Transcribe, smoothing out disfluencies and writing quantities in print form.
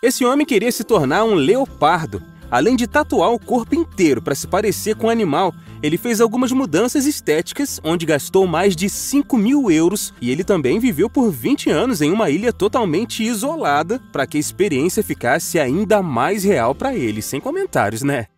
Esse homem queria se tornar um leopardo. Além de tatuar o corpo inteiro para se parecer com o animal, ele fez algumas mudanças estéticas, onde gastou mais de 5.000 euros, e ele também viveu por 20 anos em uma ilha totalmente isolada para que a experiência ficasse ainda mais real para ele. Sem comentários, né?